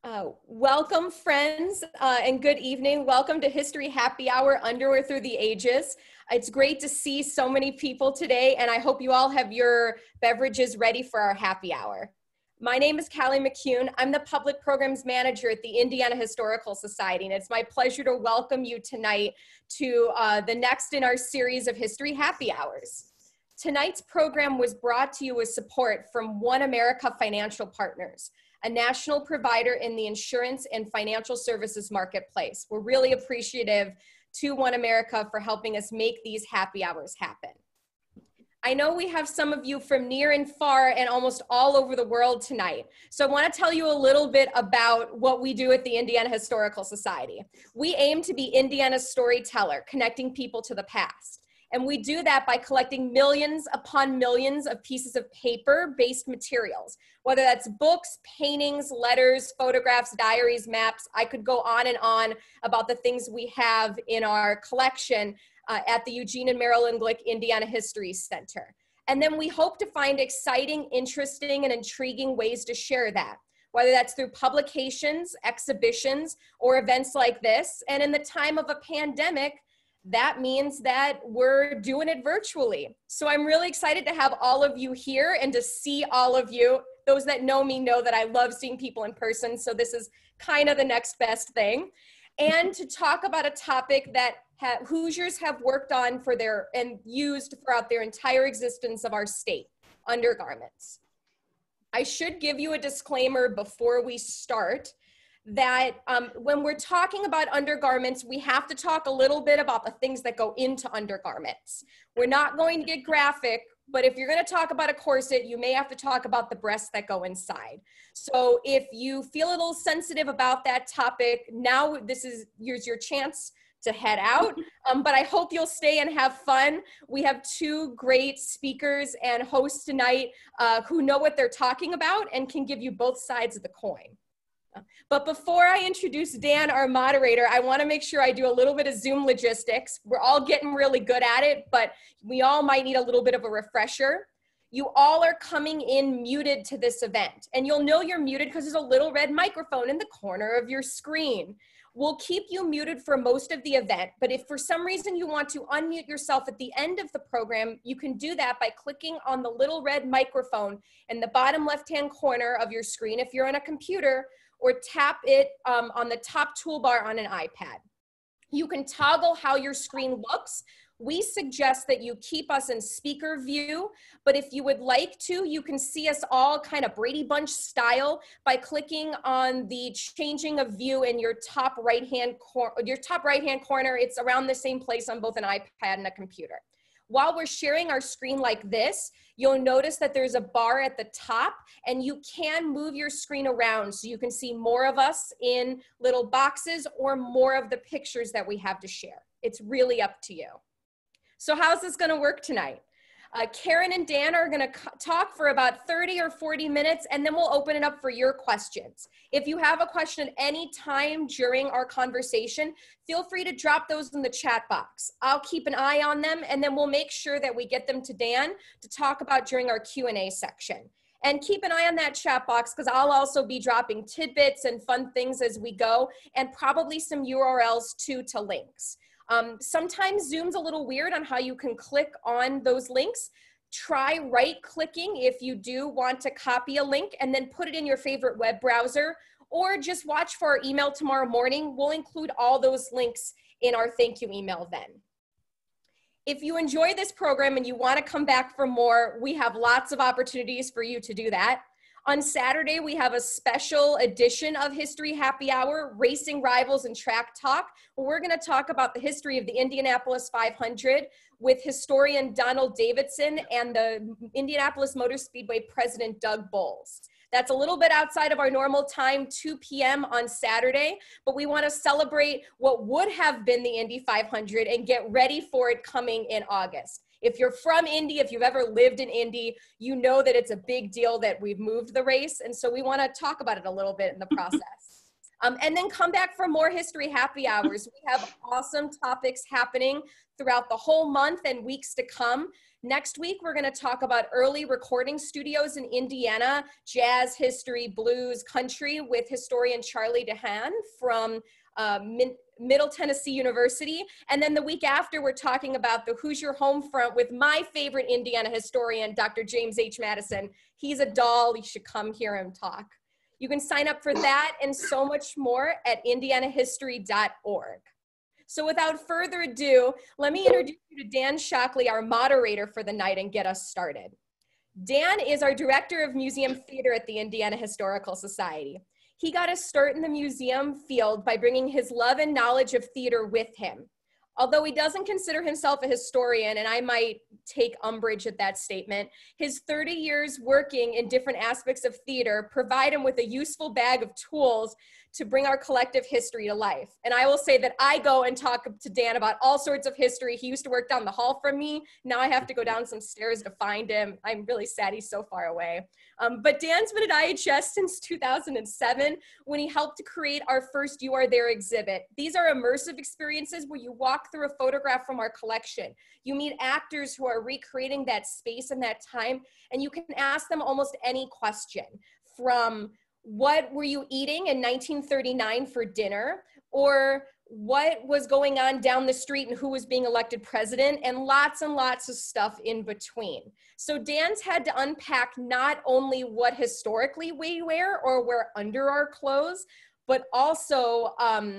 Welcome, friends, and good evening. Welcome to History Happy Hour, Underwear Through the Ages. It's great to see so many people today, and I hope you all have your beverages ready for our happy hour. My name is Callie McCune. I'm the Public Programs Manager at the Indiana Historical Society, and it's my pleasure to welcome you tonight to the next in our series of History Happy Hours. Tonight's program was brought to you with support from One America Financial Partners, a national provider in the insurance and financial services marketplace. We're really appreciative to One America for helping us make these happy hours happen. I know we have some of you from near and far and almost all over the world tonight. So I want to tell you a little bit about what we do at the Indiana Historical Society. We aim to be Indiana's storyteller, connecting people to the past. And we do that by collecting millions upon millions of pieces of paper-based materials, whether that's books, paintings, letters, photographs, diaries, maps. I could go on and on about the things we have in our collection at the Eugene and Marilyn Glick Indiana History Center. And then we hope to find exciting, interesting, and intriguing ways to share that, whether that's through publications, exhibitions, or events like this. And in the time of a pandemic, that means that we're doing it virtually. So I'm really excited to have all of you here and to see all of you. Those that know me know that I love seeing people in person, so this is kind of the next best thing. And to talk about a topic that Hoosiers have worked on and used throughout their entire existence of our state, undergarments. I should give you a disclaimer before we start that when we're talking about undergarments, we have to talk a little bit about the things that go into undergarments. We're not going to get graphic, but if you're going to talk about a corset, you may have to talk about the breasts that go inside. So if you feel a little sensitive about that topic, now here's your chance to head out, but I hope you'll stay and have fun. We have two great speakers and hosts tonight who know what they're talking about and can give you both sides of the coin. But before I introduce Dan, our moderator, I want to make sure I do a little bit of Zoom logistics. We're all getting really good at it, but we all might need a little bit of a refresher. You all are coming in muted to this event, and you'll know you're muted because there's a little red microphone in the corner of your screen. We'll keep you muted for most of the event, but if for some reason you want to unmute yourself at the end of the program, you can do that by clicking on the little red microphone in the bottom left-hand corner of your screen if you're on a computer, or tap it on the top toolbar on an iPad. You can toggle how your screen looks. We suggest that you keep us in speaker view, but if you would like to, you can see us all kind of Brady Bunch style by clicking on the changing of view in your top right-hand corner. It's around the same place on both an iPad and a computer. While we're sharing our screen like this, you'll notice that there's a bar at the top, and you can move your screen around so you can see more of us in little boxes or more of the pictures that we have to share. It's really up to you. So how's this going to work tonight? Karen and Dan are going to talk for about 30 or 40 minutes, and then we'll open it up for your questions. If you have a question at any time during our conversation, feel free to drop those in the chat box. I'll keep an eye on them, and then we'll make sure that we get them to Dan to talk about during our Q&A section. And keep an eye on that chat box because I'll also be dropping tidbits and fun things as we go, and probably some URLs too to links. Sometimes Zoom's a little weird on how you can click on those links. Try right-clicking if you do want to copy a link and then put it in your favorite web browser, or just watch for our email tomorrow morning. We'll include all those links in our thank you email then. If you enjoy this program and you want to come back for more, we have lots of opportunities for you to do that. On Saturday, we have a special edition of History Happy Hour, Racing Rivals and Track Talk, where we're going to talk about the history of the Indianapolis 500 with historian Donald Davidson and the Indianapolis Motor Speedway president Doug Bowles. That's a little bit outside of our normal time, 2 p.m. on Saturday, but we want to celebrate what would have been the Indy 500 and get ready for it coming in August. If you're from Indy, if you've ever lived in Indy, you know that it's a big deal that we've moved the race, and so we want to talk about it a little bit in the process. And then come back for more history happy hours. We have awesome topics happening throughout the whole month and weeks to come. Next week, we're going to talk about early recording studios in Indiana, jazz, history, blues, country, with historian Charlie DeHaan from Middle Tennessee University. And then the week after, we're talking about the Hoosier home front with my favorite Indiana historian, Dr. James H. Madison. He's a doll. You should come hear him talk. You can sign up for that and so much more at indianahistory.org. So without further ado, let me introduce you to Dan Shockley, our moderator for the night, and get us started. Dan is our Director of Museum Theater at the Indiana Historical Society. He got his start in the museum field by bringing his love and knowledge of theater with him. Although he doesn't consider himself a historian, and I might take umbrage at that statement, his 30 years working in different aspects of theater provide him with a useful bag of tools to bring our collective history to life. And I will say that I go and talk to Dan about all sorts of history. He used to work down the hall from me. Now I have to go down some stairs to find him. I'm really sad he's so far away. But Dan's been at IHS since 2007 when he helped to create our first You Are There exhibit. These are immersive experiences where you walk through a photograph from our collection. You meet actors who are recreating that space and that time, and you can ask them almost any question, from what were you eating in 1939 for dinner, or what was going on down the street and who was being elected president, and lots of stuff in between. So Dan's had to unpack not only what historically we wear or wear under our clothes, but also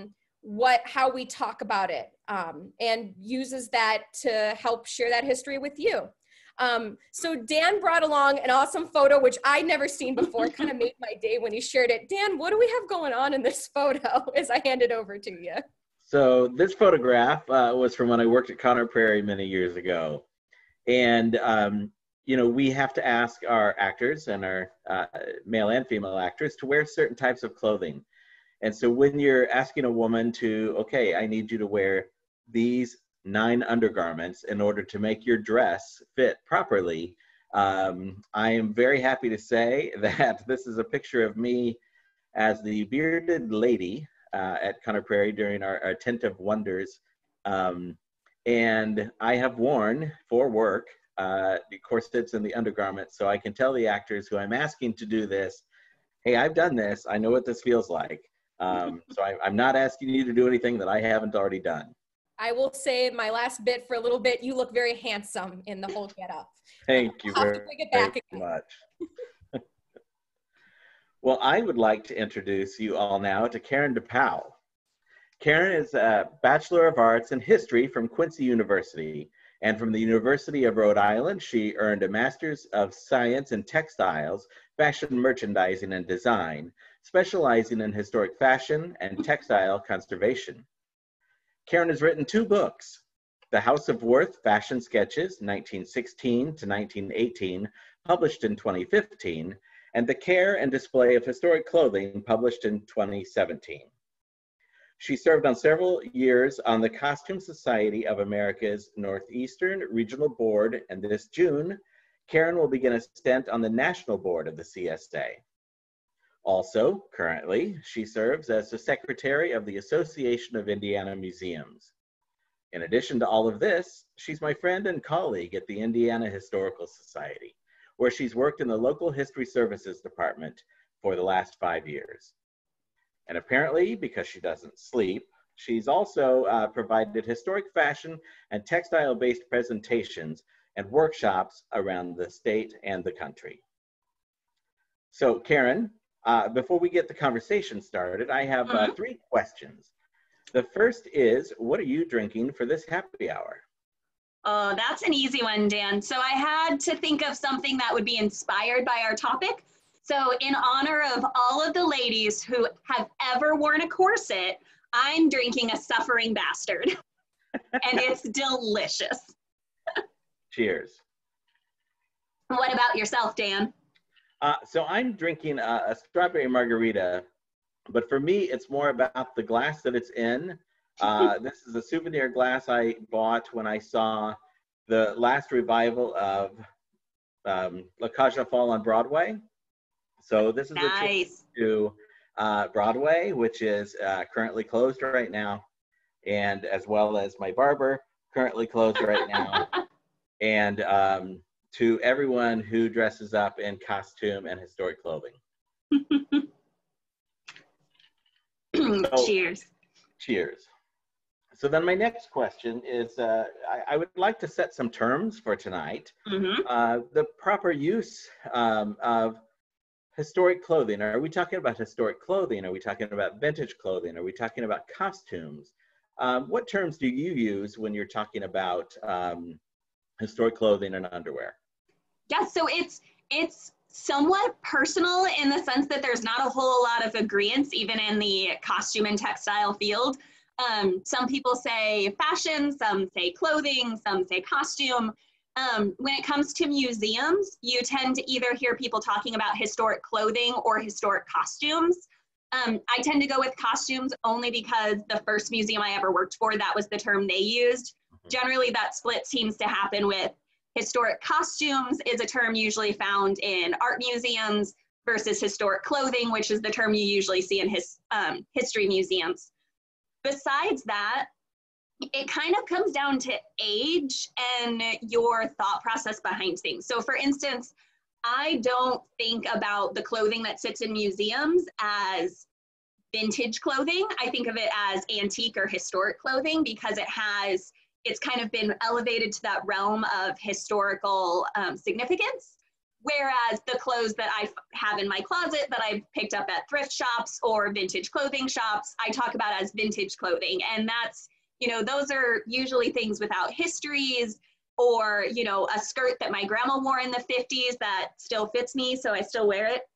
how we talk about it, and uses that to help share that history with you. So Dan brought along an awesome photo, which I'd never seen before. Kind of made my day when he shared it. Dan, what do we have going on in this photo as I hand it over to you? So this photograph was from when I worked at Conner Prairie many years ago. And, you know, we have to ask our actors and our male and female actors to wear certain types of clothing. And so when you're asking a woman to, okay, I need you to wear these 9 undergarments in order to make your dress fit properly, I am very happy to say that this is a picture of me as the bearded lady at Conner Prairie during our Tent of Wonders. And I have worn for work the corsets and the undergarments, so I can tell the actors who I'm asking to do this, hey, I've done this, I know what this feels like. So I'm not asking you to do anything that I haven't already done. I will say my last bit for a little bit, you look very handsome in the whole getup. Thank you very much. Well, I would like to introduce you all now to Karen DePauw. Karen is a Bachelor of Arts in History from Quincy University, and from the University of Rhode Island, she earned a Master's of Science in Textiles, Fashion Merchandising and Design, specializing in historic fashion and textile conservation. Karen has written 2 books, The House of Worth Fashion Sketches, 1916 to 1918, published in 2015, and The Care and Display of Historic Clothing, published in 2017. She served on several years on the Costume Society of America's Northeastern Regional Board, and this June, Karen will begin a stint on the National Board of the CSA. Also, currently, she serves as the Secretary of the Association of Indiana Museums. In addition to all of this, she's my friend and colleague at the Indiana Historical Society, where she's worked in the local history services department for the last 5 years. And apparently, because she doesn't sleep, she's also provided historic fashion and textile-based presentations and workshops around the state and the country. So, Karen, before we get the conversation started, I have 3 questions. The first is, what are you drinking for this happy hour? Oh, that's an easy one, Dan. So I had to think of something that would be inspired by our topic. So in honor of all of the ladies who have ever worn a corset, I'm drinking a Suffering Bastard. And it's delicious. Cheers. What about yourself, Dan? So I'm drinking a strawberry margarita, but for me, it's more about the glass that it's in. This is a souvenir glass I bought when I saw the last revival of La Caja Fall on Broadway. So this is a tribute to Broadway, which is currently closed right now, and as well as my barber, currently closed right now, and to everyone who dresses up in costume and historic clothing. So, cheers. Cheers. So then my next question is, I would like to set some terms for tonight. The proper use of historic clothing. Are we talking about historic clothing? Are we talking about vintage clothing? Are we talking about costumes? What terms do you use when you're talking about historic clothing and underwear? Yeah, so it's somewhat personal in the sense that there's not a whole lot of agreements even in the costume and textile field. Some people say fashion, some say clothing, some say costume. When it comes to museums, you tend to either hear people talking about historic clothing or historic costumes. I tend to go with costumes only because the first museum I ever worked for, that was the term they used. Generally, that split seems to happen with historic costumes is a term usually found in art museums versus historic clothing, which is the term you usually see in history museums. Besides that, it kind of comes down to age and your thought process behind things. So for instance, I don't think about the clothing that sits in museums as vintage clothing. I think of it as antique or historic clothing because it's kind of been elevated to that realm of historical significance. Whereas the clothes that I have in my closet that I've picked up at thrift shops or vintage clothing shops, I talk about as vintage clothing. And that's, those are usually things without histories or, a skirt that my grandma wore in the 50s that still fits me, so I still wear it,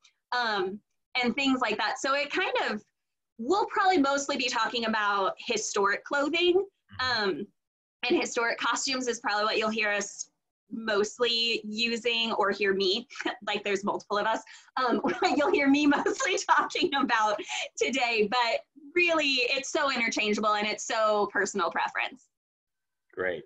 and things like that. So it kind of, we'll probably mostly be talking about historic clothing, and historic costumes is probably what you'll hear us mostly using, or hear me, like there's multiple of us, you'll hear me mostly talking about today, but really it's so interchangeable and it's so personal preference. Great.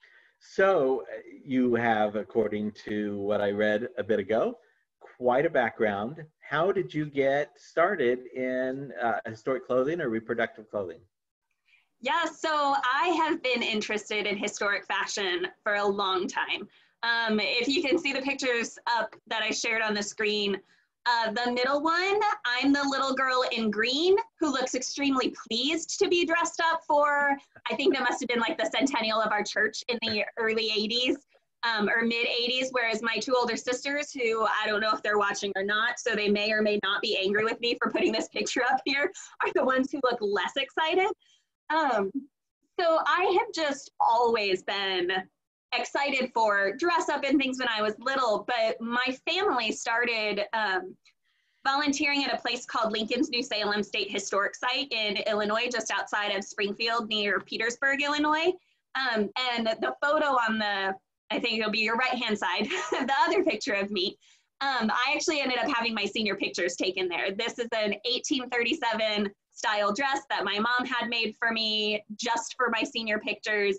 So you have, according to what I read a bit ago, quite a background. How did you get started in historic clothing or reproductive clothing? Yeah, so I have been interested in historic fashion for a long time. If you can see the pictures up that I shared on the screen, the middle one, I'm the little girl in green who looks extremely pleased to be dressed up for, I think that must have been like the centennial of our church in the early 80s or mid 80s, whereas my two older sisters, who I don't know if they're watching or not, so they may or may not be angry with me for putting this picture up here, are the ones who look less excited. So I have just always been excited for dress up and things when I was little, but my family started volunteering at a place called Lincoln's New Salem State Historic Site in Illinois, just outside of Springfield near Petersburg, Illinois. And the photo on the, I think it'll be your right-hand side, the other picture of me, I actually ended up having my senior pictures taken there. This is an 1837 style dress that my mom had made for me just for my senior pictures.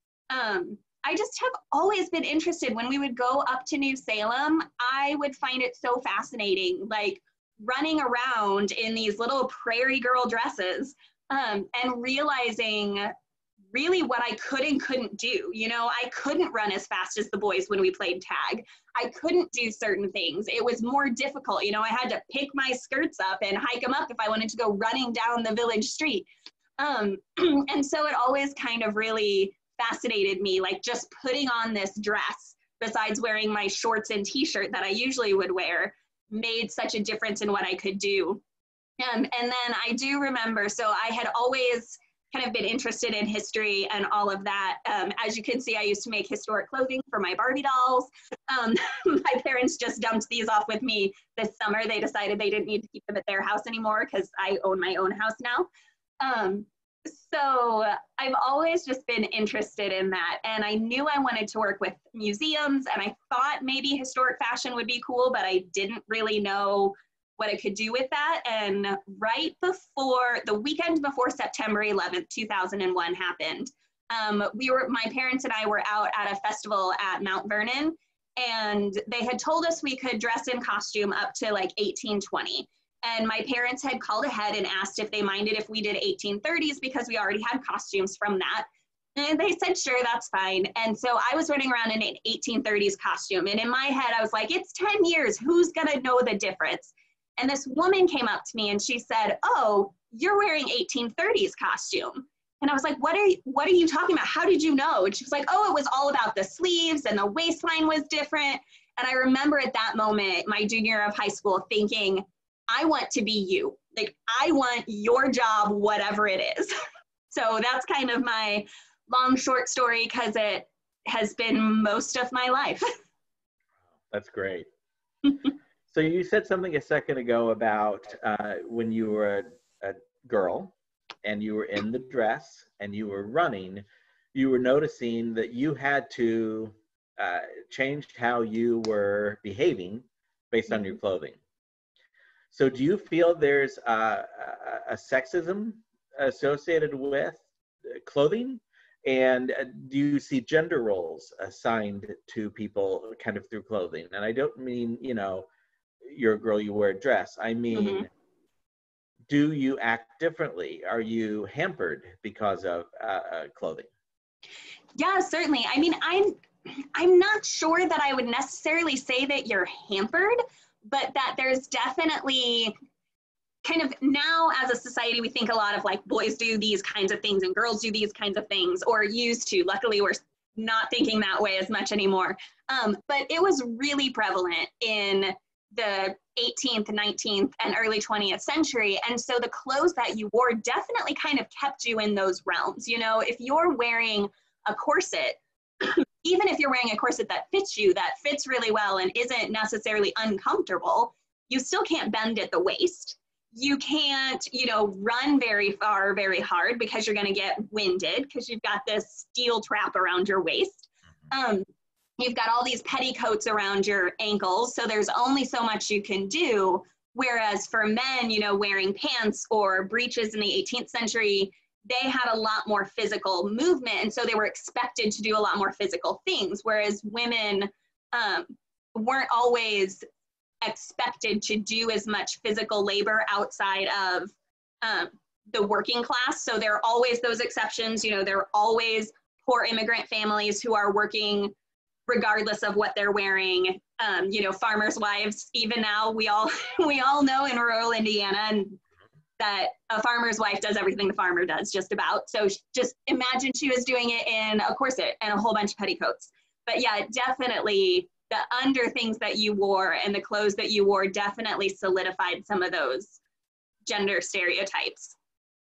I just have always been interested. When we would go up to New Salem, I would find it so fascinating, like running around in these little prairie girl dresses and realizing really what I could and couldn't do. I couldn't run as fast as the boys when we played tag. I couldn't do certain things. It was more difficult. I had to pick my skirts up and hike them up if I wanted to go running down the village street. And so it always kind of really fascinated me, like just putting on this dress, besides wearing my shorts and t-shirt that I usually would wear, made such a difference in what I could do. And then I do remember, so I had always kind of been interested in history and all of that. As you can see, I used to make historic clothing for my Barbie dolls. My parents just dumped these off with me this summer. They decided they didn't need to keep them at their house anymore because I own my own house now. So I've always just been interested in that. And I knew I wanted to work with museums, and I thought maybe historic fashion would be cool, but I didn't really know what I could do with that. And right before, the weekend before September 11th, 2001 happened, my parents and I were out at a festival at Mount Vernon, and they had told us we could dress in costume up to like 18, 20. And my parents had called ahead and asked if they minded if we did 1830s because we already had costumes from that. And they said, sure, that's fine. And so I was running around in an 1830s costume. And in my head, I was like, it's 10 years. Who's going to know the difference? And this woman came up to me and she said, oh, you're wearing 1830s costume. And I was like, what are you talking about? How did you know? And she was like, oh, it was all about the sleeves and the waistline was different. And I remember at that moment, my junior year of high school, thinking, I want to be you. Like, I want your job, whatever it is. So that's kind of my long, short story because it has been most of my life. That's great. So you said something a second ago about when you were a girl and you were in the dress and you were running, you were noticing that you had to change how you were behaving based on your clothing. So do you feel there's a sexism associated with clothing? And do you see gender roles assigned to people kind of through clothing? And I don't mean, you know, you're a girl, you wear a dress. I mean, do you act differently? Are you hampered because of clothing? Yeah, certainly. I mean, I'm not sure that I would necessarily say that you're hampered, but that there's definitely kind of now as a society, we think a lot of like boys do these kinds of things and girls do these kinds of things, or used to. Luckily, we're not thinking that way as much anymore. But it was really prevalent in the 18th, 19th, and early 20th century. And so the clothes that you wore definitely kind of kept you in those realms. You know, if you're wearing a corset, even if you're wearing a corset that fits you, that fits really well and isn't necessarily uncomfortable, you still can't bend at the waist. You can't, you know, run very far, very hard because you're going to get winded because you've got this steel trap around your waist. You've got all these petticoats around your ankles, so there's only so much you can do. Whereas for men, you know, wearing pants or breeches in the 18th century, they had a lot more physical movement, and so they were expected to do a lot more physical things, whereas women weren't always expected to do as much physical labor outside of the working class. So there are always those exceptions. You know, there are always poor immigrant families who are working regardless of what they're wearing. You know, farmers' wives, even now, we all know in rural Indiana and that a farmer's wife does everything the farmer does, just about. So just imagine she was doing it in a corset and a whole bunch of petticoats. But yeah, definitely the under things that you wore and the clothes that you wore definitely solidified some of those gender stereotypes.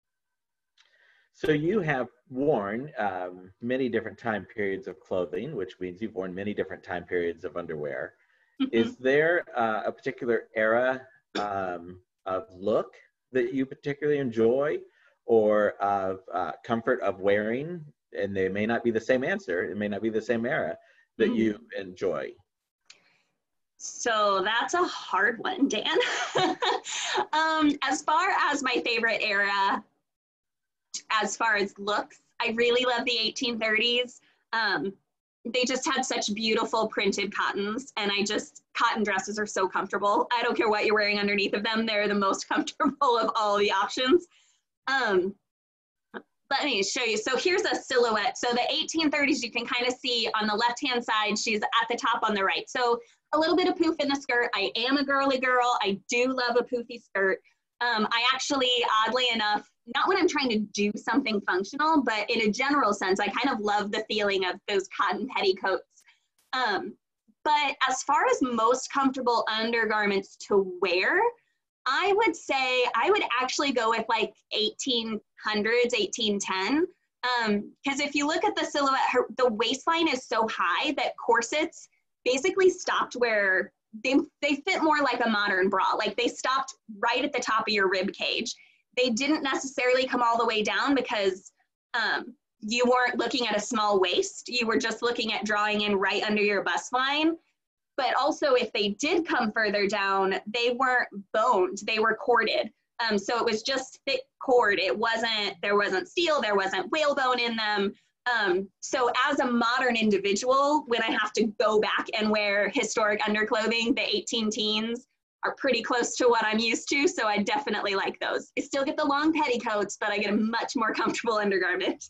So you have worn many different time periods of clothing, which means you've worn many different time periods of underwear. Is there a particular era of look that you particularly enjoy, or of comfort of wearing? And they may not be the same answer, it may not be the same era that you enjoy. So that's a hard one, Dan. As far as my favorite era, as far as looks, I really love the 1830s. They just had such beautiful printed cottons, and cotton dresses are so comfortable. I don't care what you're wearing underneath of them. They're the most comfortable of all the options. Let me show you. So here's a silhouette. So the 1830s, you can kind of see on the left-hand side, she's at the top on the right. So a little bit of poof in the skirt. I am a girly girl. I do love a poofy skirt. I actually, oddly enough, not when I'm trying to do something functional, but in a general sense, I kind of love the feeling of those cotton petticoats. But as far as most comfortable undergarments to wear, I would say I would actually go with like 1800s, 1810. Because if you look at the silhouette, the waistline is so high that corsets basically stopped where they fit more like a modern bra. Like they stopped right at the top of your rib cage. They didn't necessarily come all the way down because you weren't looking at a small waist. You were just looking at drawing in right under your bust line. But also if they did come further down, they weren't boned, they were corded. So it was just thick cord. There wasn't steel, there wasn't whalebone in them. So as a modern individual, when I have to go back and wear historic underclothing, the 18 teens, are pretty close to what I'm used to, so I definitely like those. I still get the long petticoats, but I get a much more comfortable undergarment.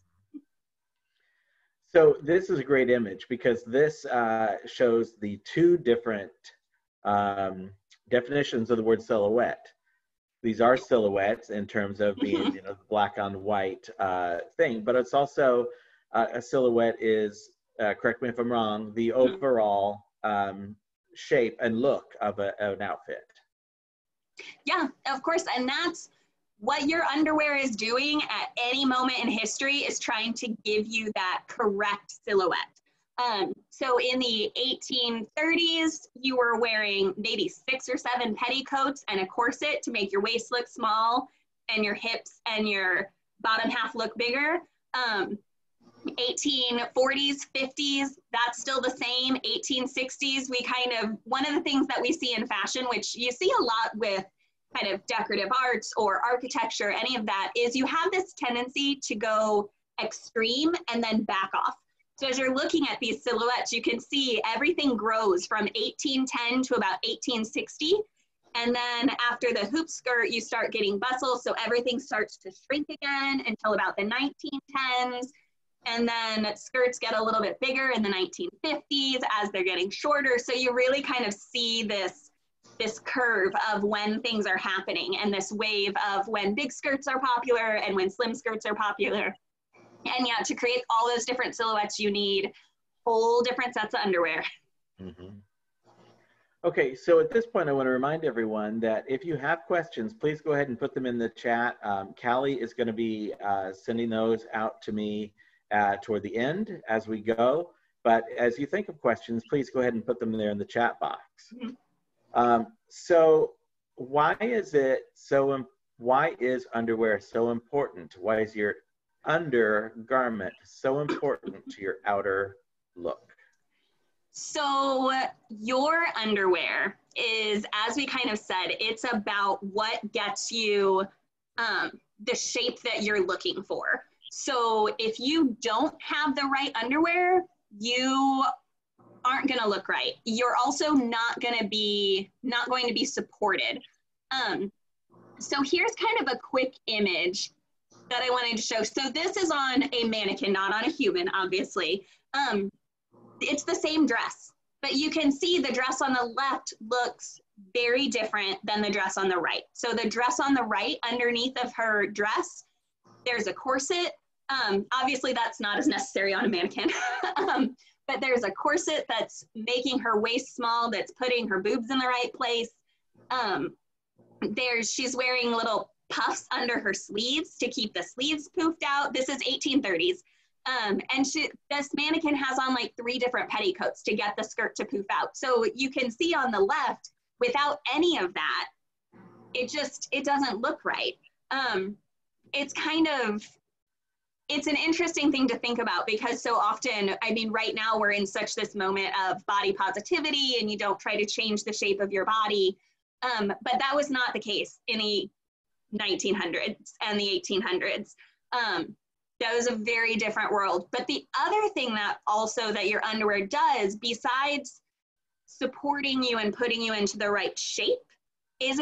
So this is a great image because this shows the two different definitions of the word silhouette. These are silhouettes in terms of being, you know, black on white thing, but it's also a silhouette is, correct me if I'm wrong, the overall shape and look of an outfit. Yeah, of course, and that's what your underwear is doing at any moment in history, is trying to give you that correct silhouette. So in the 1830s, you were wearing maybe 6 or 7 petticoats and a corset to make your waist look small and your hips and your bottom half look bigger. 1840s, 50s, that's still the same. 1860s, one of the things that we see in fashion, which you see a lot with kind of decorative arts or architecture, any of that, is you have this tendency to go extreme and then back off. So as you're looking at these silhouettes, you can see everything grows from 1810 to about 1860. And then after the hoop skirt, you start getting bustle. So everything starts to shrink again until about the 1910s. And then skirts get a little bit bigger in the 1950s as they're getting shorter. So you really kind of see this curve of when things are happening, and this wave of when big skirts are popular and when slim skirts are popular. And yeah, to create all those different silhouettes, you need whole different sets of underwear. Mm-hmm. Okay, so at this point, I want to remind everyone that if you have questions, please go ahead and put them in the chat. Callie is going to be sending those out to me toward the end as we go. But as you think of questions, please go ahead and put them there in the chat box. Mm-hmm. So why is underwear so important? Why is your undergarment so important to your outer look? So your underwear is, as we kind of said, it's about what gets you the shape that you're looking for. So if you don't have the right underwear, you aren't going to look right. You're also not going to be supported. So here's kind of a quick image that I wanted to show. So this is on a mannequin, not on a human, obviously. It's the same dress, but you can see the dress on the left looks very different than the dress on the right. So the dress on the right, underneath of her dress, there's a corset. Obviously that's not as necessary on a mannequin, but there's a corset that's making her waist small, that's putting her boobs in the right place. She's wearing little puffs under her sleeves to keep the sleeves poofed out. This is 1830s. And this mannequin has on like 3 different petticoats to get the skirt to poof out. So you can see on the left, without any of that, it doesn't look right. It's an interesting thing to think about, because so often, I mean, right now we're in such this moment of body positivity, and you don't try to change the shape of your body. But that was not the case in the 1900s and the 1800s. That was a very different world. But the other thing that your underwear does, besides supporting you and putting you into the right shape, is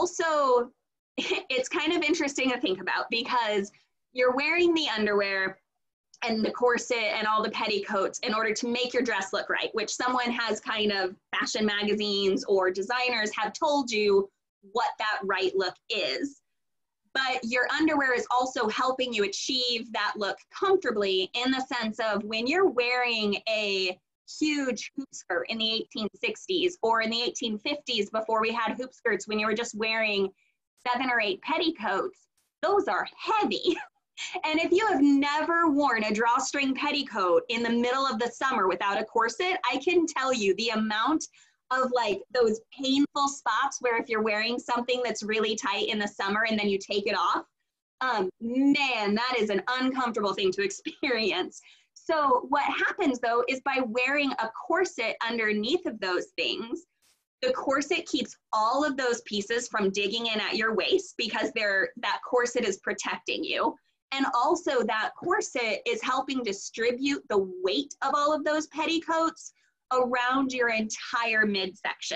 it's kind of interesting to think about, because you're wearing the underwear and the corset and all the petticoats in order to make your dress look right, which someone has kind of, fashion magazines or designers have told you what that right look is. But your underwear is also helping you achieve that look comfortably, in the sense of when you're wearing a huge hoop skirt in the 1860s or in the 1850s, before we had hoop skirts, when you were just wearing 7 or 8 petticoats, those are heavy. And if you have never worn a drawstring petticoat in the middle of the summer without a corset, I can tell you the amount of like those painful spots where if you're wearing something that's really tight in the summer and then you take it off, man, that is an uncomfortable thing to experience. So what happens though is, by wearing a corset underneath of those things, the corset keeps all of those pieces from digging in at your waist, because that corset is protecting you. And also that corset is helping distribute the weight of all of those petticoats around your entire midsection.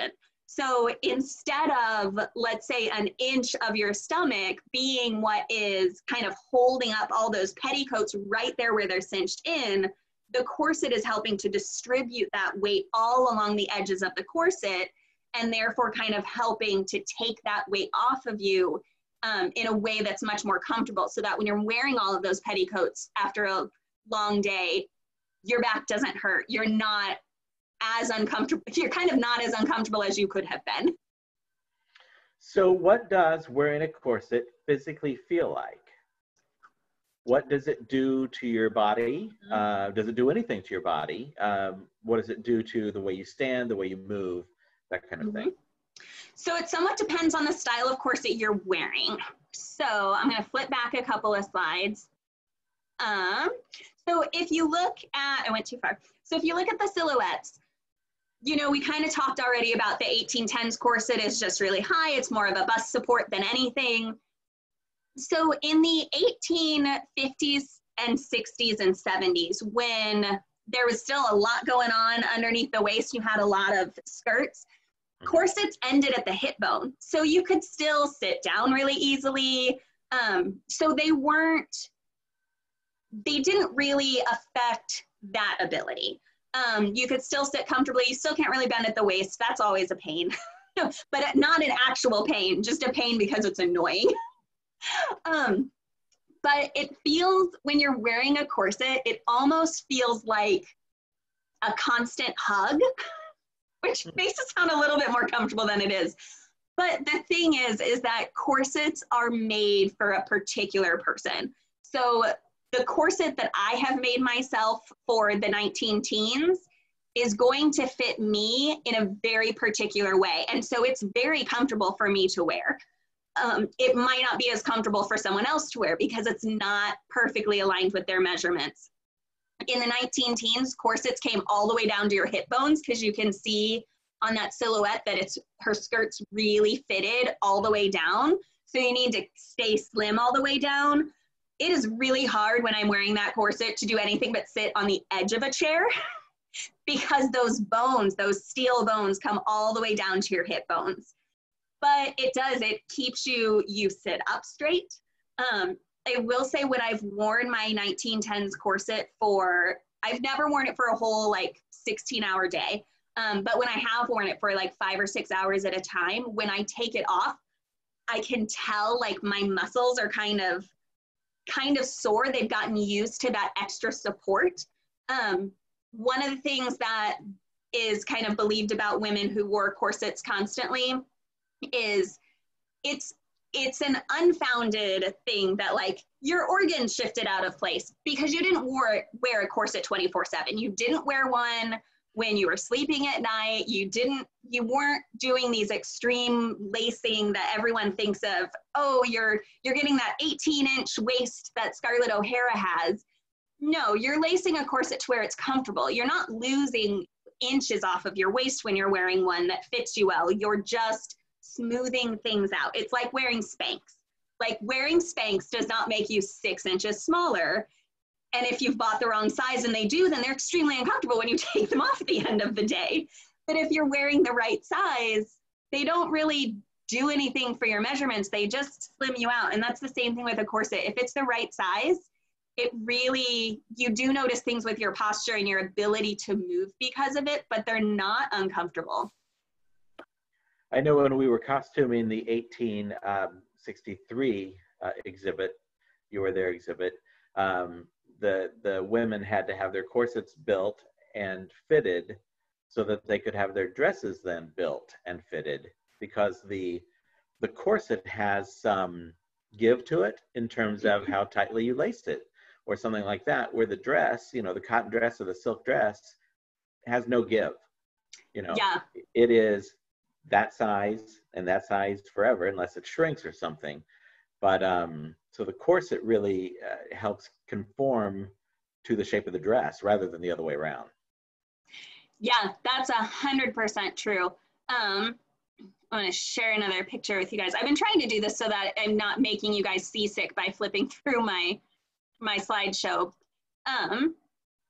So instead of, let's say, an inch of your stomach being what is kind of holding up all those petticoats right there where they're cinched in, the corset is helping to distribute that weight all along the edges of the corset, and therefore kind of helping to take that weight off of you in a way that's much more comfortable, so that when you're wearing all of those petticoats after a long day, your back doesn't hurt. You're not as uncomfortable. You're kind of not as uncomfortable as you could have been. So what does wearing a corset physically feel like? What does it do to your body? Does it do anything to your body? What does it do to the way you stand, the way you move, that kind of thing? So it somewhat depends on the style of corset you're wearing. So I'm going to flip back a couple of slides. So if you look at, I went too far. So if you look at the silhouettes, you know, we kind of talked already about the 1810s corset is just really high. It's more of a bust support than anything. So in the 1850s and 60s and 70s, when there was still a lot going on underneath the waist, you had a lot of skirts, corsets ended at the hip bone. So you could still sit down really easily. So they didn't really affect that ability. You could still sit comfortably. You still can't really bend at the waist. That's always a pain, but not an actual pain, just a pain because it's annoying. But it feels, when you're wearing a corset, it almost feels like a constant hug, which makes it sound a little bit more comfortable than it is. But the thing is that corsets are made for a particular person. So the corset that I have made myself for the 19 teens is going to fit me in a very particular way. And so it's very comfortable for me to wear. It might not be as comfortable for someone else to wear because it's not perfectly aligned with their measurements. In the 19 teens, corsets came all the way down to your hip bones, because you can see on that silhouette that her skirt's really fitted all the way down. So you need to stay slim all the way down. It is really hard when I'm wearing that corset to do anything but sit on the edge of a chair because those bones, those steel bones, come all the way down to your hip bones. But it keeps you sit up straight. I will say, when I've worn my 1910s corset I've never worn it for a whole 16-hour day. But when I have worn it for 5 or 6 hours at a time, when I take it off, I can tell my muscles are kind of sore. They've gotten used to that extra support. One of the things that is kind of believed about women who wore corsets constantly is it's an unfounded thing that your organs shifted out of place because you didn't wear a corset 24/7. You didn't wear one when you were sleeping at night. You weren't doing these extreme lacing that everyone thinks of. Oh, you're getting that 18-inch waist that Scarlett O'Hara has. No, you're lacing a corset to where it's comfortable. You're not losing inches off of your waist when you're wearing one that fits you well. You're just smoothing things out. It's like wearing Spanx. Wearing Spanx does not make you 6 inches smaller. And if you've bought the wrong size, and they do, then they're extremely uncomfortable when you take them off at the end of the day. But if you're wearing the right size, they don't really do anything for your measurements. They just slim you out. And that's the same thing with a corset. If it's the right size, you do notice things with your posture and your ability to move because of it, but they're not uncomfortable. I know when we were costuming the 1863 exhibit, your exhibit, the women had to have their corsets built and fitted so that they could have their dresses then built and fitted, because the corset has some give to it in terms of how tightly you laced it or something like that, where the dress, the cotton dress or the silk dress has no give. Yeah. It is that size and that size forever unless it shrinks or something. But so the corset really helps conform to the shape of the dress rather than the other way around. Yeah, that's 100% true. I'm going to share another picture with you guys. I've been trying to do this so that I'm not making you guys seasick by flipping through my slideshow.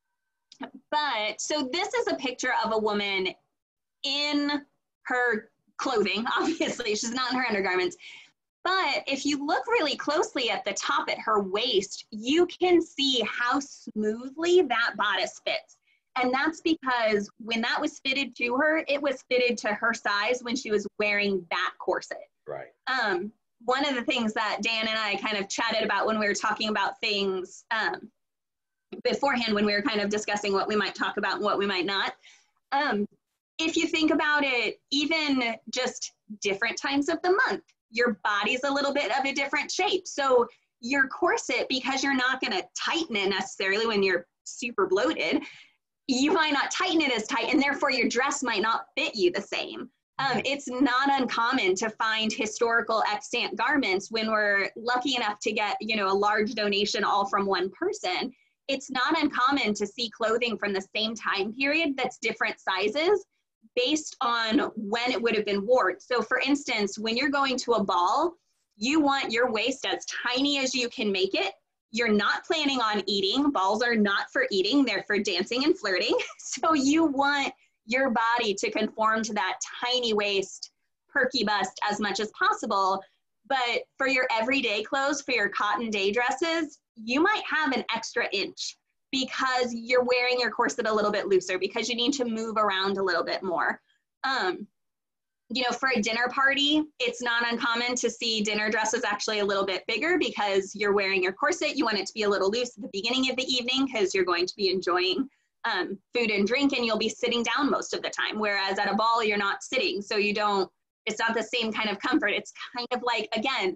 But so this is a picture of a woman in her clothing, obviously. She's not in her undergarments. But if you look really closely at the top at her waist, you can see how smoothly that bodice fits. And that's because when that was fitted to her, it was fitted to her size when she was wearing that corset. Right. One of the things that Dan and I kind of chatted about when we were talking about things beforehand, when we were kind of discussing what we might talk about and what we might not, if you think about it, even just different times of the month, your body's a little bit of a different shape. So your corset, because you're not going to tighten it necessarily when you're super bloated, you might not tighten it as tight, and therefore your dress might not fit you the same. It's not uncommon to find historical extant garments when we're lucky enough to get, you know, a large donation all from one person. It's not uncommon to see clothing from the same time period that's different sizes based on when it would have been worn. So for instance, when you're going to a ball, you want your waist as tiny as you can make it. You're not planning on eating. Balls are not for eating, they're for dancing and flirting. So you want your body to conform to that tiny waist, perky bust as much as possible. But for your everyday clothes, for your cotton day dresses, you might have an extra inch because you're wearing your corset a little bit looser, because you need to move around a little bit more. You know, for a dinner party, it's not uncommon to see dinner dresses actually a little bit bigger because you're wearing your corset. You want it to be a little loose at the beginning of the evening because you're going to be enjoying food and drink, and you'll be sitting down most of the time. Whereas at a ball, you're not sitting. So you don't, it's not the same kind of comfort. It's kind of like, again,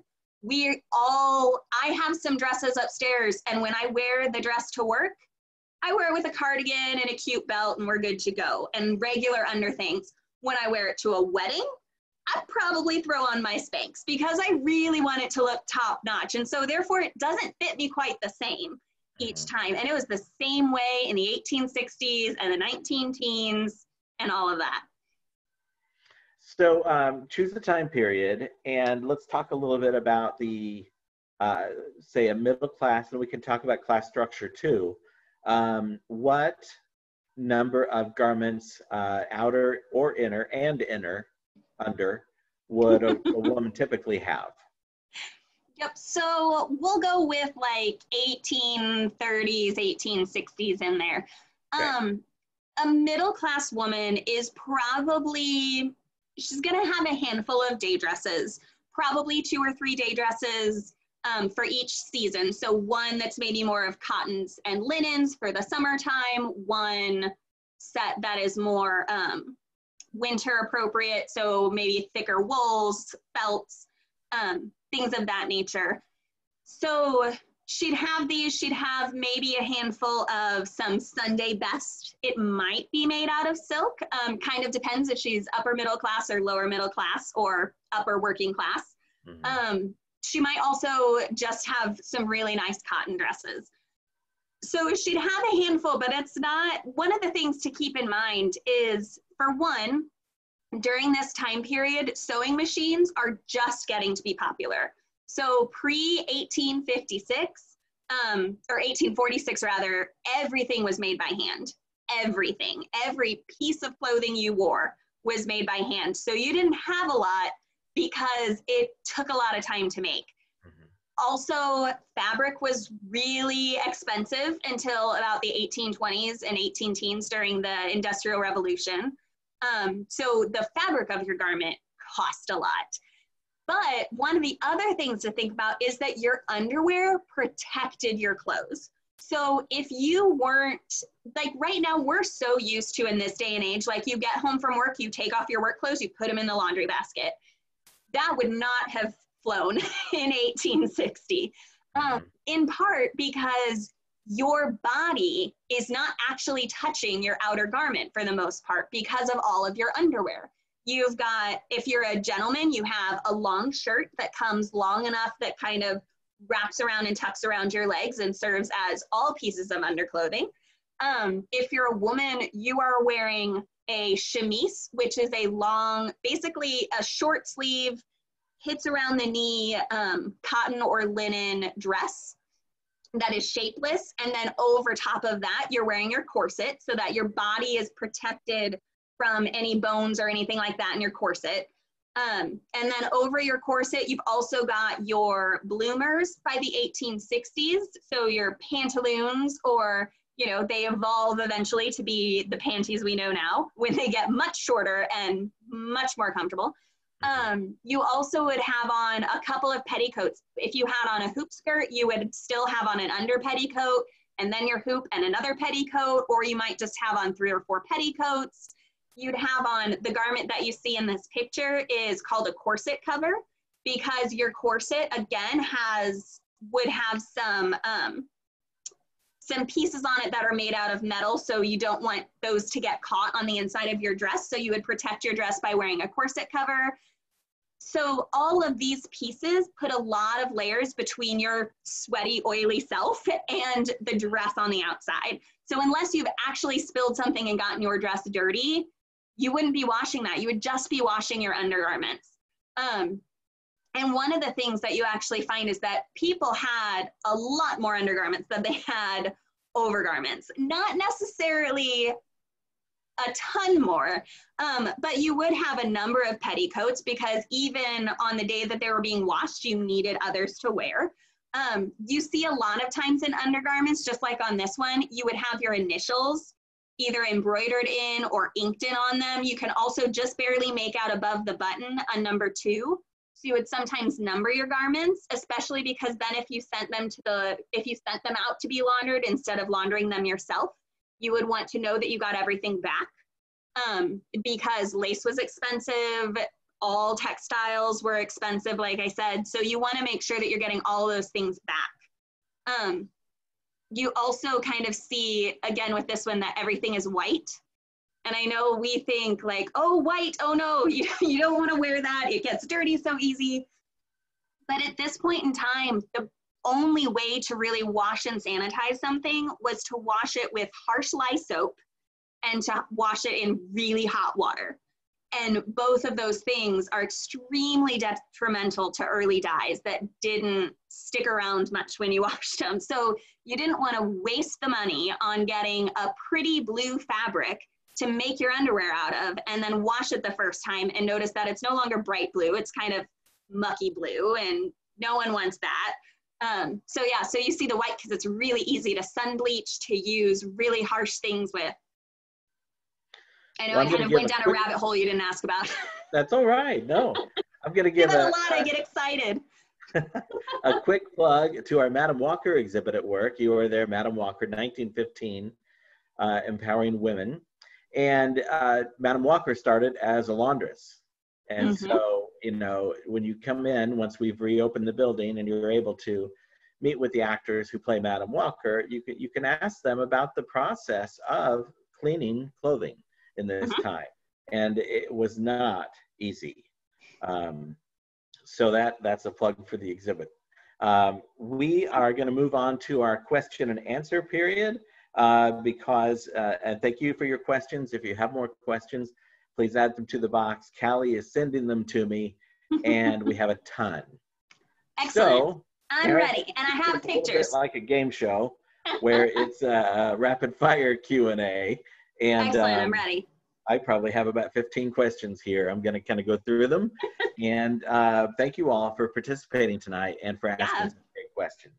I have some dresses upstairs, and when I wear the dress to work, I wear it with a cardigan and a cute belt and we're good to go, and regular under things. When I wear it to a wedding, I'd probably throw on my Spanx because I really want it to look top notch. And so therefore it doesn't fit me quite the same each time. And it was the same way in the 1860s and the 19 teens and all of that. So choose the time period, and let's talk a little bit about the, say, a middle class, and we can talk about class structure too. What number of garments, outer or inner and under, would a woman typically have? Yep, so we'll go with like 1830s, 1860s in there. Okay. A middle class woman is probably, she's gonna have a handful of day dresses, probably 2 or 3 day dresses for each season. So one that's maybe more of cottons and linens for the summertime, one set that is more winter appropriate, so maybe thicker wools, felts, things of that nature. So she'd have these, she'd have maybe a handful of some Sunday best. It might be made out of silk, kind of depends if she's upper middle class or lower middle class or upper working class. She might also just have some really nice cotton dresses. So she'd have a handful, but it's not, one of the things to keep in mind is, for one, during this time period, sewing machines are just getting to be popular. So pre-1856, or 1846 rather, everything was made by hand. Everything, every piece of clothing you wore was made by hand. So you didn't have a lot because it took a lot of time to make. Also, fabric was really expensive until about the 1820s and 18 teens during the Industrial Revolution. So the fabric of your garment cost a lot. But one of the other things to think about is that your underwear protected your clothes. So if you weren't, like right now, we're so used to in this day and age, like you get home from work, you take off your work clothes, you put them in the laundry basket. That would not have flown in 1860, in part because your body is not actually touching your outer garment for the most part because of all of your underwear. You've got, if you're a gentleman, you have a long shirt that comes long enough that kind of wraps around and tucks around your legs and serves as all pieces of underclothing. If you're a woman, you are wearing a chemise, which is a long, basically a short sleeve, hits around the knee, cotton or linen dress that is shapeless. And then over top of that, you're wearing your corset so that your body is protected from any bones or anything like that in your corset. And then over your corset, you've also got your bloomers by the 1860s. So your pantaloons, or, you know, they evolve eventually to be the panties we know now when they get much shorter and much more comfortable. You also would have on a couple of petticoats. If you had on a hoop skirt, you would still have on an under petticoat and then your hoop and another petticoat, or you might just have on 3 or 4 petticoats. You'd have on the garment that you see in this picture is called a corset cover, because your corset again would have some pieces on it that are made out of metal, so you don't want those to get caught on the inside of your dress. So you would protect your dress by wearing a corset cover. So all of these pieces put a lot of layers between your sweaty, oily self and the dress on the outside. So unless you've actually spilled something and gotten your dress dirty, you wouldn't be washing that. You would just be washing your undergarments. And one of the things that you actually find is that people had a lot more undergarments than they had overgarments. Not necessarily a ton more, but you would have a number of petticoats, because even on the day that they were being washed, you needed others to wear. You see a lot of times in undergarments, just like on this one, you would have your initials either embroidered in or inked in on them. You can also just barely make out above the button a number 2. So you would sometimes number your garments, especially because then if you sent them out to be laundered instead of laundering them yourself, you would want to know that you got everything back, because lace was expensive, all textiles were expensive, like I said. So you want to make sure that you're getting all those things back. You also kind of see, again with this one, that everything is white. And I know we think like, oh, white, oh no, you don't want to wear that. It gets dirty so easy. But at this point in time, the only way to really wash and sanitize something was to wash it with harsh lye soap and to wash it in really hot water. And both of those things are extremely detrimental to early dyes that didn't stick around much when you washed them. So you didn't want to waste the money on getting a pretty blue fabric to make your underwear out of and then wash it the first time and notice that it's no longer bright blue, it's kind of mucky blue, and no one wants that. So you see the white because it's really easy to sun bleach, to use really harsh things with. I know I kind of went down a rabbit hole you didn't ask about. That's all right. No, I'm going to give a lot. I get excited. A quick plug to our Madam Walker exhibit at work. You were there, Madam Walker, 1915, empowering women. And Madam Walker started as a laundress. And so, you know, when you come in, once we've reopened the building and you're able to meet with the actors who play Madam Walker, you can ask them about the process of cleaning clothing in this time. And it was not easy. So that's a plug for the exhibit. We are going to move on to our question and answer period because, and thank you for your questions. If you have more questions, please add them to the box. Callie is sending them to me, and we have a ton. Excellent. So, I'm ready, and I have pictures. Like a game show where it's a rapid fire Q&A. And, excellent, I'm ready. I probably have about 15 questions here. I'm going to kind of go through them. And thank you all for participating tonight and for asking some great questions.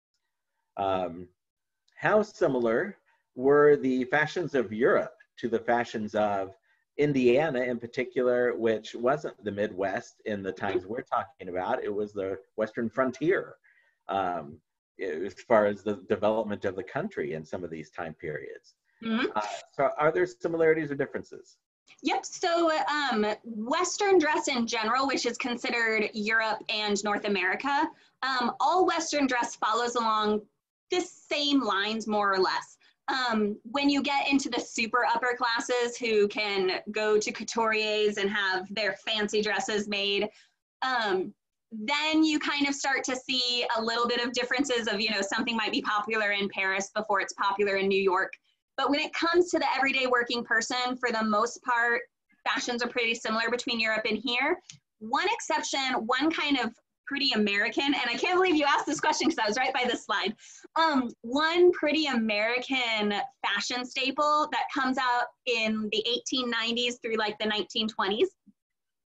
How similar were the fashions of Europe to the fashions of Indiana in particular, which wasn't the Midwest in the times we're talking about? It was the Western frontier as far as the development of the country in some of these time periods. So are there similarities or differences? Yep, so Western dress in general, which is considered Europe and North America, all Western dress follows along the same lines, more or less. When you get into the super upper classes who can go to couturiers and have their fancy dresses made, then you kind of start to see a little bit of differences of, you know, something might be popular in Paris before it's popular in New York. But when it comes to the everyday working person, for the most part, fashions are pretty similar between Europe and here. One exception, one kind of pretty American, and I can't believe you asked this question because I was right by this slide. One pretty American fashion staple that comes out in the 1890s through like the 1920s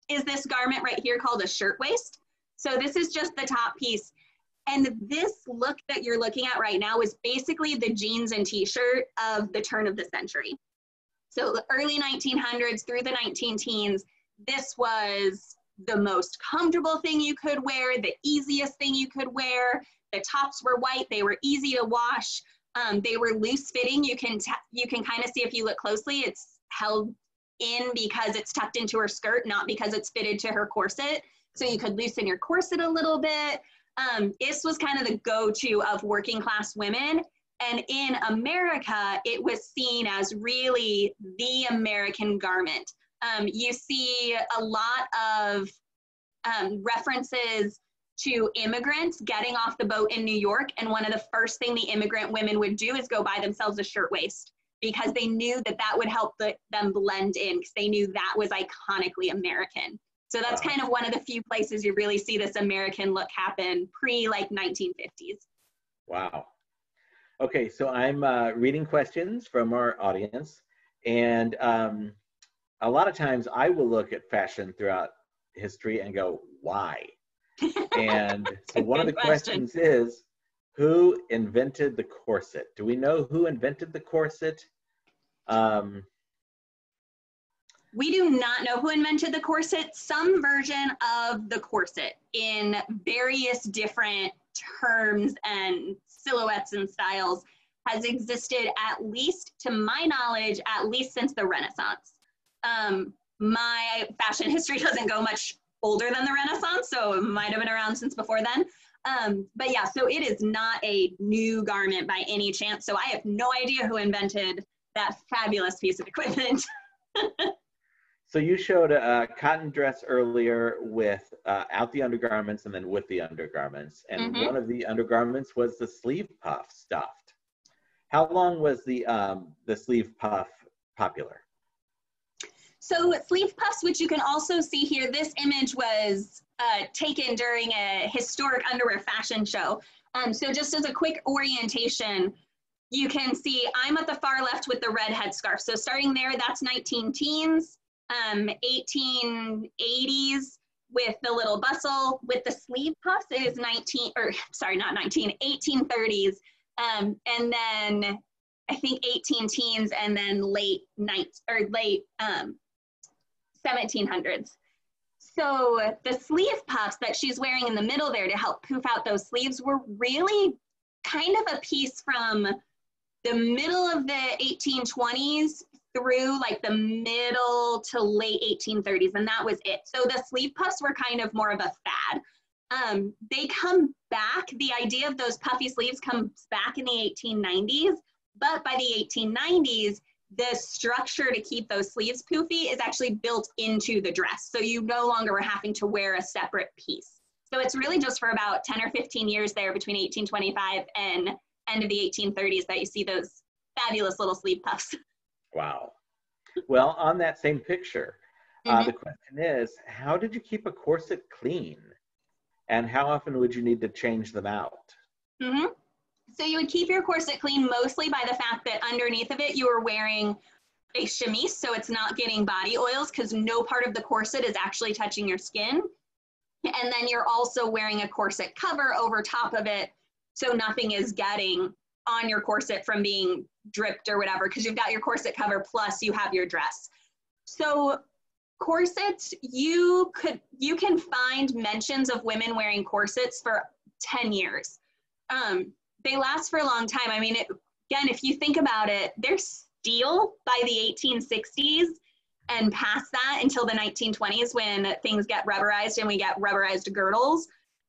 is this garment right here called a shirtwaist. So this is just the top piece. And this look that you're looking at right now is basically the jeans and t-shirt of the turn of the century. So the early 1900s through the 19-teens, this was the most comfortable thing you could wear, the easiest thing you could wear. The tops were white, they were easy to wash. They were loose fitting. You can kind of see if you look closely, it's held in because it's tucked into her skirt, not because it's fitted to her corset. So you could loosen your corset a little bit. This was kind of the go-to of working class women. And in America, it was seen as really the American garment. You see a lot of references to immigrants getting off the boat in New York. And one of the first thing the immigrant women would do is go buy themselves a shirtwaist because they knew that that would help them blend in, because they knew that was iconically American. So that's kind of one of the few places you really see this American look happen like 1950s. Wow. Okay, so I'm reading questions from our audience, and a lot of times I will look at fashion throughout history and go, why? And so one of the questions is, who invented the corset? Do we know who invented the corset? We do not know who invented the corset. Some version of the corset in various different terms and silhouettes and styles has existed, at least to my knowledge, at least since the Renaissance. My fashion history doesn't go much older than the Renaissance, so it might have been around since before then. But yeah, so it is not a new garment by any chance. So I have no idea who invented that fabulous piece of equipment. So you showed a cotton dress earlier with out the undergarments and then with the undergarments. And one of the undergarments was the sleeve puff stuffed. How long was the sleeve puff popular? So sleeve puffs, which you can also see here, this image was taken during a historic underwear fashion show. So just as a quick orientation, you can see I'm at the far left with the red headscarf. So starting there, that's 19-teens. 1880s with the little bustle. With the sleeve puffs, it is 1830s. And then I think 18-teens and then late 1700s. So the sleeve puffs that she's wearing in the middle there to help poof out those sleeves were really kind of a piece from the middle of the 1820s through like the middle to late 1830s, and that was it. So the sleeve puffs were kind of more of a fad. They come back, the idea of those puffy sleeves comes back in the 1890s, but by the 1890s, the structure to keep those sleeves poofy is actually built into the dress. So you no longer were having to wear a separate piece. So it's really just for about 10 or 15 years there between 1825 and end of the 1830s that you see those fabulous little sleeve puffs. Wow. Well, on that same picture, the question is, how did you keep a corset clean? And how often would you need to change them out? So you would keep your corset clean mostly by the fact that underneath of it, you were wearing a chemise, so it's not getting body oils because no part of the corset is actually touching your skin. And then you're also wearing a corset cover over top of it, so nothing is getting on your corset from being dripped or whatever, because you've got your corset cover plus you have your dress. So corsets, you can find mentions of women wearing corsets for 10 years. They last for a long time. I mean, again, if you think about it, they're steel by the 1860s and past that until the 1920s when things get rubberized and we get rubberized girdles.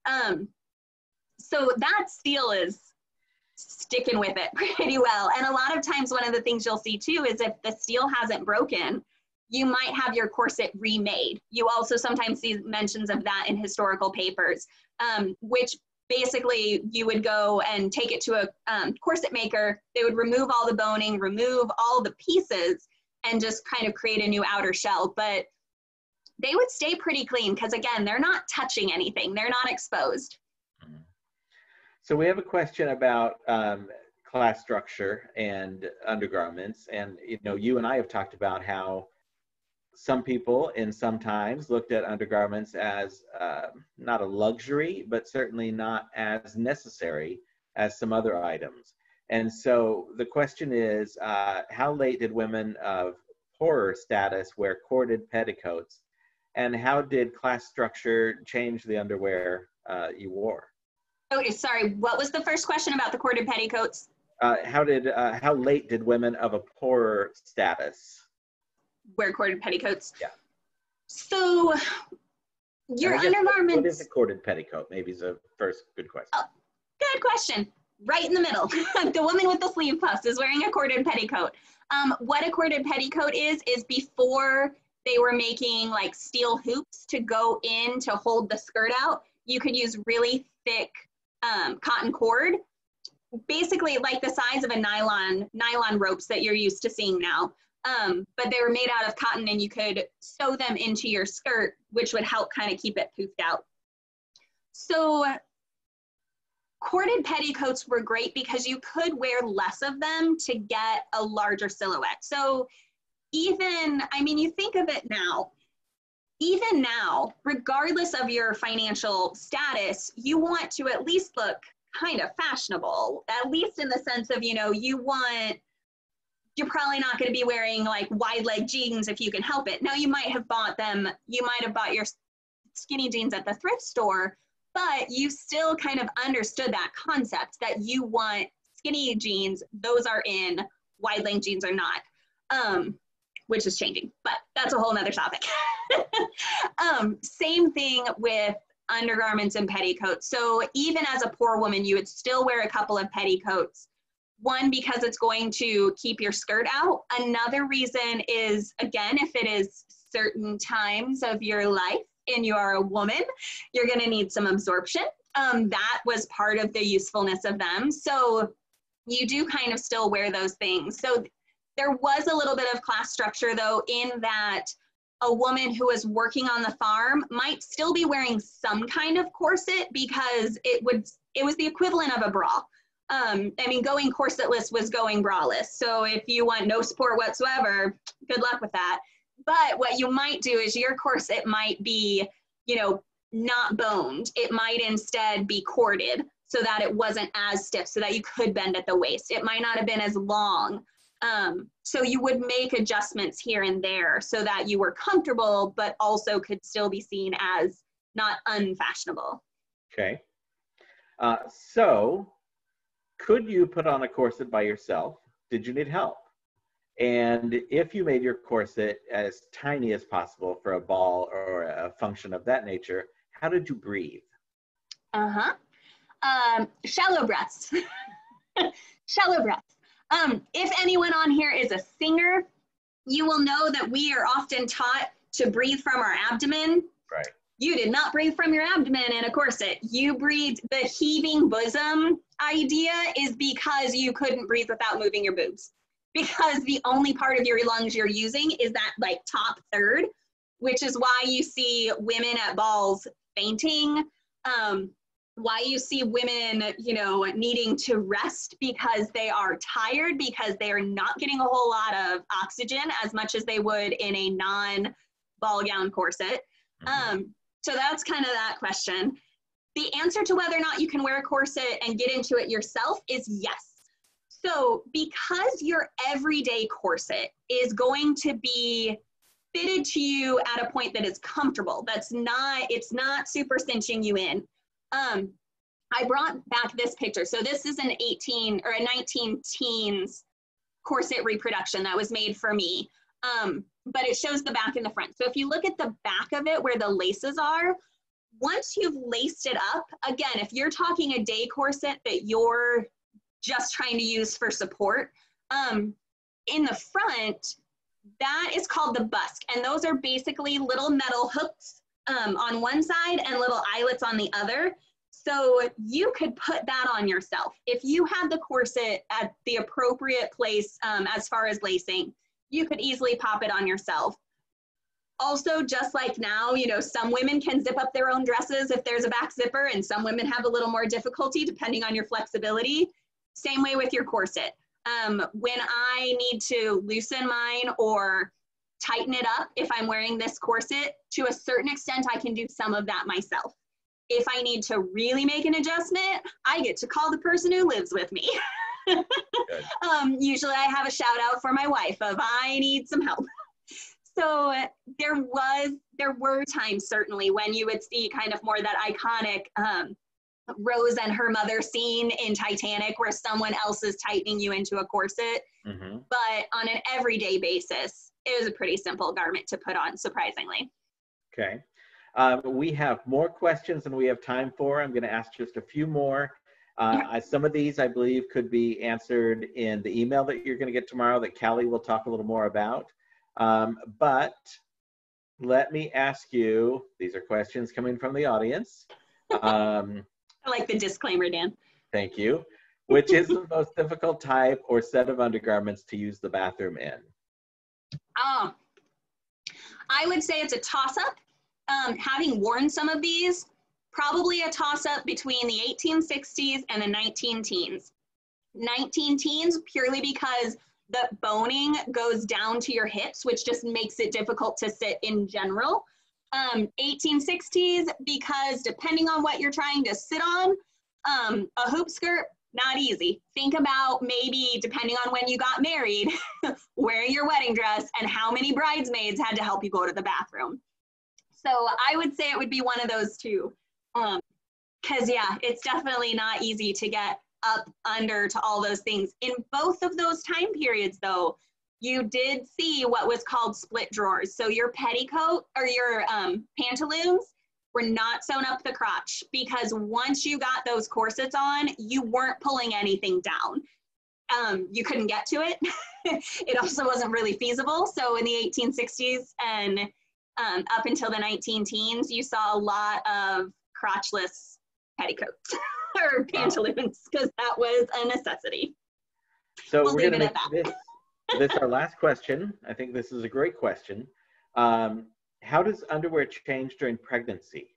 So that steel is sticking with it pretty well. And a lot of times one of the things you'll see too is if the steel hasn't broken, you might have your corset remade. You also sometimes see mentions of that in historical papers, which basically you would go and take it to a corset maker. They would remove all the boning, remove all the pieces, and just kind of create a new outer shell. But they would stay pretty clean because, again, they're not touching anything. They're not exposed. So we have a question about class structure and undergarments. And, you know, you and I have talked about how some people in some times looked at undergarments as not a luxury, but certainly not as necessary as some other items. And so the question is, how late did women of poorer status wear corded petticoats? And how did class structure change the underwear you wore? Okay, sorry, what was the first question about the corded petticoats? How late did women of a poorer status Wear corded petticoats? Yeah. So your undergarments. What is a corded petticoat? Maybe is a first good question. Oh, good question. Right in the middle. The woman with the sleeve puffs is wearing a corded petticoat. What a corded petticoat is before they were making like steel hoops to go in to hold the skirt out, you could use really thick cotton cord, basically like the size of a nylon ropes that you're used to seeing now. But they were made out of cotton, and you could sew them into your skirt, which would help kind of keep it poofed out. So corded petticoats were great because you could wear less of them to get a larger silhouette. So even, I mean, you think of it now, even now, regardless of your financial status, you want to at least look kind of fashionable, at least in the sense of, you know, you're probably not going to be wearing like wide leg jeans if you can help it. Now you might have bought your skinny jeans at the thrift store, but you still kind of understood that concept that you want skinny jeans, those are in, wide leg jeans are not, which is changing, but that's a whole nother topic. Same thing with undergarments and petticoats. So even as a poor woman, you would still wear a couple of petticoats. One, because it's going to keep your skirt out. Another reason is, again, if it is certain times of your life and you are a woman, you're going to need some absorption. That was part of the usefulness of them. So you do kind of still wear those things. So there was a little bit of class structure, though, in that a woman who was working on the farm might still be wearing some kind of corset because it was the equivalent of a bra. I mean, going corsetless was going braless. So if you want no support whatsoever, good luck with that. But what you might do is your corset might be, you know, not boned. It might instead be corded so that it wasn't as stiff, so that you could bend at the waist. It might not have been as long. So you would make adjustments here and there so that you were comfortable, but also could still be seen as not unfashionable. Okay. So could you put on a corset by yourself? Did you need help? And if you made your corset as tiny as possible for a ball or a function of that nature, how did you breathe? Shallow breaths. Shallow breaths. If anyone on here is a singer, you will know that we are often taught to breathe from our abdomen. Right. You did not breathe from your abdomen in a corset. You breathed. The heaving bosom idea is because you couldn't breathe without moving your boobs. Because the only part of your lungs you're using is that like top third, which is why you see women at balls fainting, why you see women, you know, needing to rest because they are tired, because they're not getting a whole lot of oxygen as much as they would in a non-ball gown corset. So that's kind of that question. The answer to whether or not you can wear a corset and get into it yourself is yes. So because your everyday corset is going to be fitted to you at a point that is comfortable, it's not super cinching you in. I brought back this picture. So this is a 19 teens corset reproduction that was made for me. But it shows the back and the front. So if you look at the back of it where the laces are, once you've laced it up, again, if you're talking a day corset that you're just trying to use for support, in the front, that is called the busk. And those are basically little metal hooks on one side and little eyelets on the other. So you could put that on yourself. If you had the corset at the appropriate place as far as lacing, you could easily pop it on yourself. Also, just like now, you know, some women can zip up their own dresses if there's a back zipper, and some women have a little more difficulty depending on your flexibility. Same way with your corset. When I need to loosen mine or tighten it up if I'm wearing this corset. To a certain extent, I can do some of that myself. If I need to really make an adjustment, I get to call the person who lives with me. Usually I have a shout out for my wife of I need some help. So there were times certainly when you would see kind of more that iconic Rose and her mother scene in Titanic where someone else is tightening you into a corset. Mm-hmm. But on an everyday basis, it was a pretty simple garment to put on, surprisingly. Okay. We have more questions than we have time for. I'm going to ask just a few more. Some of these, I believe, could be answered in the email that you're going to get tomorrow that Callie will talk a little more about. But let me ask you, these are questions coming from the audience. I like the disclaimer, Dan. Thank you. Which is the most difficult type or set of undergarments to use the bathroom in? I would say it's a toss-up. Having worn some of these, probably a toss-up between the 1860s and the 19-teens. 19-teens purely because the boning goes down to your hips, which just makes it difficult to sit in general. 1860s because depending on what you're trying to sit on, a hoop skirt, not easy. Think about maybe, depending on when you got married, wearing your wedding dress and how many bridesmaids had to help you go to the bathroom. So I would say it would be one of those two. Because yeah, it's definitely not easy to get up under to all those things. In both of those time periods though, you did see what was called split drawers. So your petticoat or your pantaloons were not sewn up the crotch because once you got those corsets on, you weren't pulling anything down. You couldn't get to it. It also wasn't really feasible. So in the 1860s and up until the 19-teens, you saw a lot of crotchless petticoats or pantaloons because that was a necessity. So we're going to make this our last question. I think this is a great question. How does underwear change during pregnancy?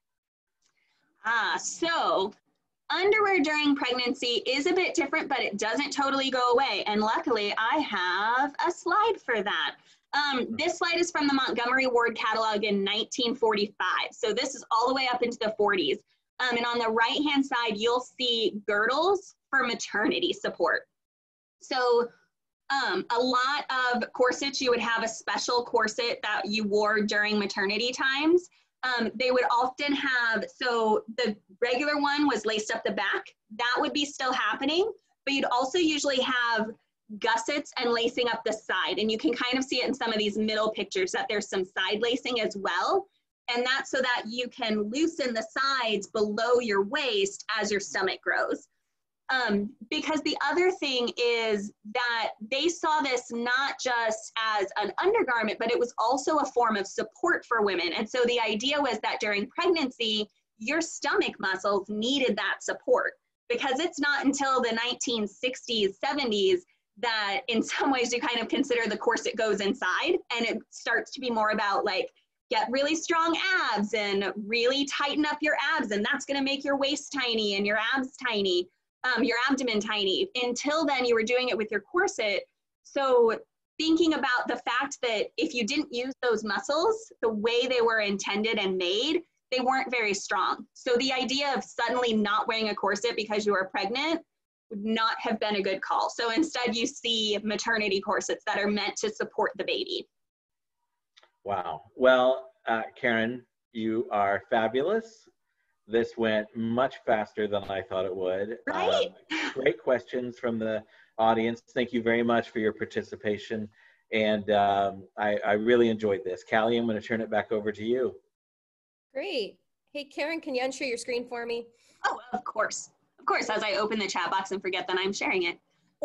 So underwear during pregnancy is a bit different, but it doesn't totally go away. And luckily I have a slide for that. This slide is from the Montgomery Ward catalog in 1945. So this is all the way up into the 40s. And on the right-hand side, you'll see girdles for maternity support. So a lot of corsets, you would have a special corset that you wore during maternity times. They would often have, so the regular one was laced up the back. That would be still happening, but you'd also usually have gussets and lacing up the side. And you can kind of see it in some of these middle pictures that there's some side lacing as well. And that's so that you can loosen the sides below your waist as your stomach grows. Because the other thing is that they saw this not just as an undergarment, but it was also a form of support for women. And so the idea was that during pregnancy, your stomach muscles needed that support because it's not until the 1960s, 70s that in some ways you kind of consider the corset goes inside and it starts to be more about like, get really strong abs and really tighten up your abs. And that's gonna make your waist tiny and your abs tiny. Your abdomen tiny. Until then, you were doing it with your corset. So thinking about the fact that if you didn't use those muscles the way they were intended and made, they weren't very strong. So the idea of suddenly not wearing a corset because you were pregnant would not have been a good call. So instead you see maternity corsets that are meant to support the baby. Wow. Well, Karen, you are fabulous. This went much faster than I thought it would. Right? Great questions from the audience. Thank you very much for your participation. And I really enjoyed this. Callie, I'm going to turn it back over to you. Great. Hey, Karen, can you unshare your screen for me? Oh, of course. Of course, as I open the chat box and forget that I'm sharing it.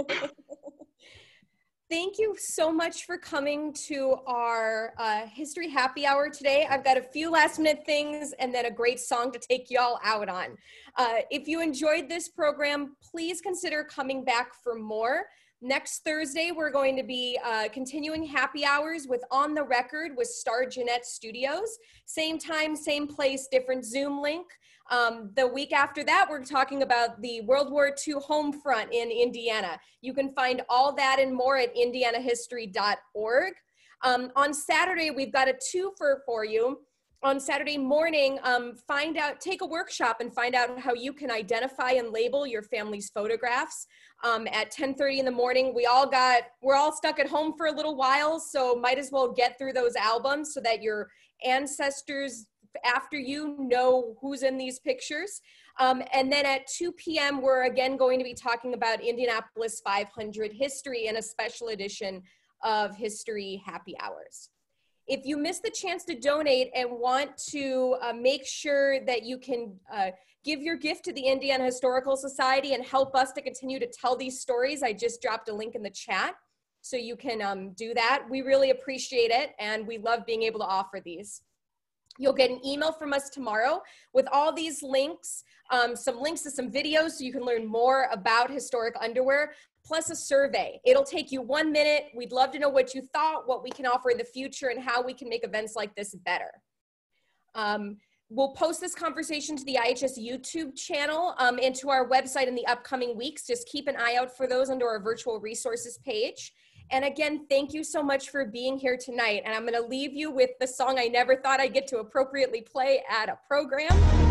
Thank you so much for coming to our History Happy Hour today. I've got a few last minute things and then a great song to take y'all out on. If you enjoyed this program, please consider coming back for more. Next Thursday, we're going to be continuing happy hours with On the Record with Star Jeanette Studios. Same time, same place, different Zoom link. The week after that, we're talking about the World War II home front in Indiana. You can find all that and more at indianahistory.org. On Saturday, we've got a twofer for you. On Saturday morning, take a workshop and find out how you can identify and label your family's photographs. At 10:30 in the morning, we're all stuck at home for a little while, so might as well get through those albums so that your ancestors after you know who's in these pictures. And then at 2 p.m., we're again going to be talking about Indianapolis 500 history in a special edition of History Happy Hours. If you missed the chance to donate and want to make sure that you can give your gift to the Indiana Historical Society and help us to continue to tell these stories, I just dropped a link in the chat so you can do that. We really appreciate it, and we love being able to offer these. You'll get an email from us tomorrow with all these links, some links to some videos so you can learn more about historic underwear, plus a survey. It'll take you 1 minute. We'd love to know what you thought, what we can offer in the future, and how we can make events like this better. We'll post this conversation to the IHS YouTube channel and to our website in the upcoming weeks. Just keep an eye out for those under our virtual resources page. And again, thank you so much for being here tonight. And I'm gonna leave you with the song I never thought I'd get to appropriately play at a program.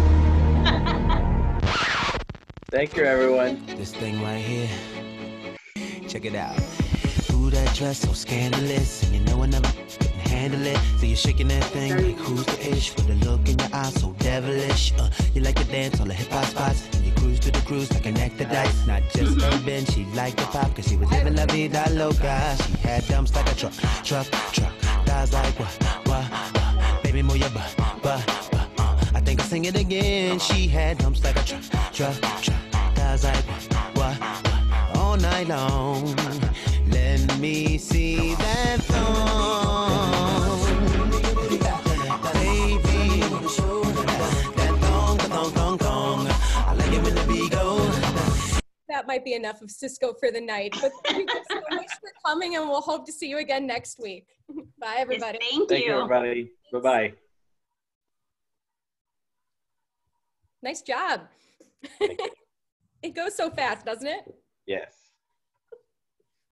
Thank you, everyone. This thing right here, check it out. Ooh, that dress so scandalous, and you know I never can handle it. So you're shaking that thing like who's the ish, with a look in your eyes so devilish. You like to dance on the hip hop spots, and you cruise to the cruise like an act of dice. Not just urban, she liked the pop, cause she was living la vida loca. She had dumps like a truck. Thighs like what, baby move your butt. I think I'll sing it again. She had dumps like a truck. Thighs like what, all night long. Let me see that thong, baby. That thong. I like it when the beat goes. That might be enough of Cisco for the night, but thank you so much for coming, and we'll hope to see you again next week. Bye, everybody. Yes, Thank you, everybody. Bye-bye. Nice job. It goes so fast, doesn't it? Yes.